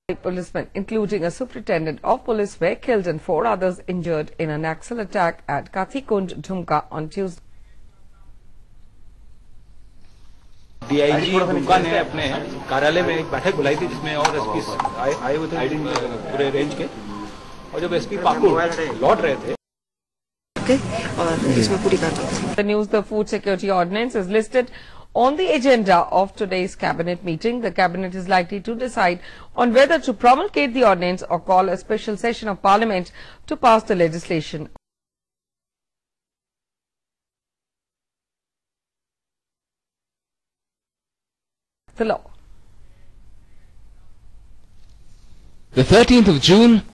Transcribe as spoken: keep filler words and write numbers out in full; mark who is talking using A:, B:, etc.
A: Policemen, including a superintendent of police, were killed and four others injured in a Naxal attack at Kathikund, Dhumka on Tuesday.
B: D I G Dumka ने अपने कार्यालय में एक बैठक बुलाई थी जिसमें और एसपी आए हुए थे पूरे रेंज के, और जब एसपी पाकुड़ लौट रहे थे
A: और इसमें पूरी कार्रवाई. The news: the food security ordinance is listed on the agenda of today's cabinet meeting. The cabinet is likely to decide on whether to promulgate the ordinance or call a special session of parliament to pass the legislation. The law.
C: The thirteenth of June